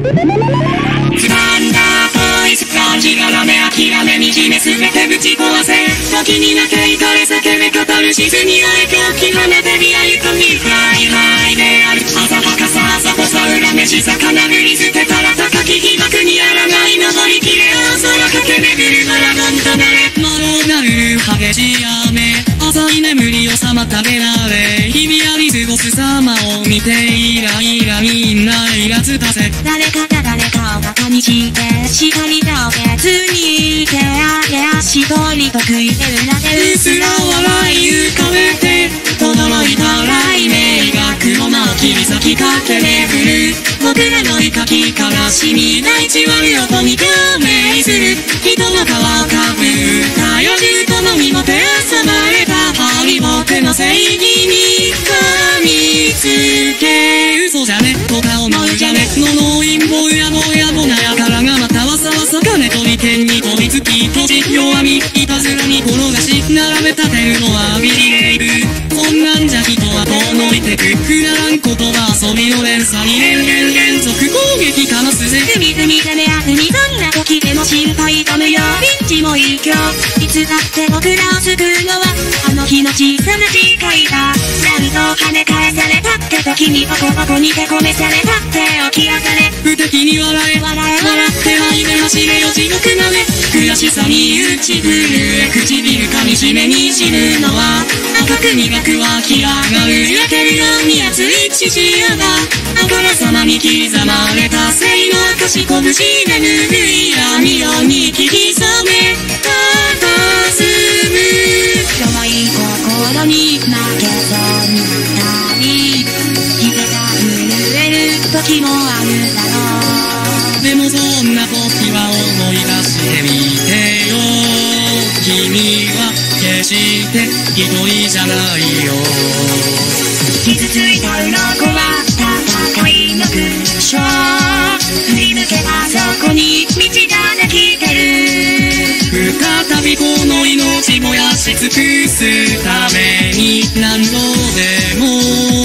つまんだボイス感じがらめ諦め惨めすべてぶち壊せ時に泣け怒れ叫べ語る沈み合え狂気放てビアゆとみハイハイである朝はかさ朝こさ恨めし魚振り捨てたら高き被爆にやらない登りきれ大空駆け巡るドラゴンとなれ窓がる激しい雨浅い眠りを妨げられ日々あり過ごす様を見てイライラみんなイラつかせ誰かが誰かを馬鹿にして叱り倒せずに手上げ足一人得意で裏でうすら笑い浮かべて驚いた雷鳴が黒間を切り裂きかけ巡る僕らの怒り悲しみ大地割る音に共鳴する人の皮をかぶった野獣との身も手挟まれたハリ僕の正義に噛みつけ嘘じゃねとか思うじゃね呪いんぼやぼやぼなやからがまたわさわさ金取り剣に飛びつき閉じ弱みいたずらに転がし並べ立てるのはビリレイブそんなんじゃ人は遠のいてくくだらん言葉遊びの連鎖に連続攻撃かますぜ踏み攻めあふみどんな時でも心配と無用ピンチもいい今日いつだって僕らを救うのはあの日の小さな誓いだ何度跳ね返されたって時にボコボコに手込めされたって起き上がれ不敵に笑え笑ってはいで走れよ地獄まで悔しさに打ち震え唇噛みしめに死ぬのは赤く磨く湧き上がる焼けるように熱い血潮があからさまに刻まれた正の証拳で拭い闇夜に引き染めたたずむ弱い心に負けそうになったり膝が震える時もあるだろうでもそんな時は思い出してみてよ君は決して一人じゃないよ傷ついた鱗は戦いの勲章振り抜けばそこに道ができてる再びこの命燃やし尽くすために何度でも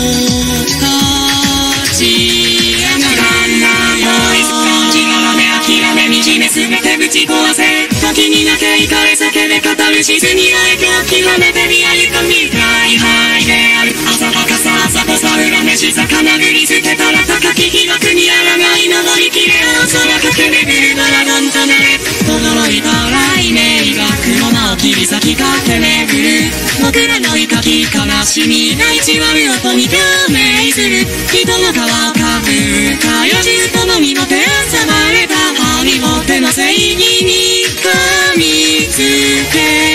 立ち上がる諦め惨めすべてぶち壊せ時に泣け怒れ叫べ語る沈み合え狂気放てビアゆとみハイハイである朝はかさ朝こさ恨めし魚振り捨てたら高き被爆にやらない登りきれ大空駆け巡るドラゴンとなれ驚いた雷鳴が黒間を切り裂きかけ巡る僕らの怒り悲しみ大地割る音に共鳴する人の皮をかぶった野獣との身も手挟まれたハリボテの正義に噛みつけ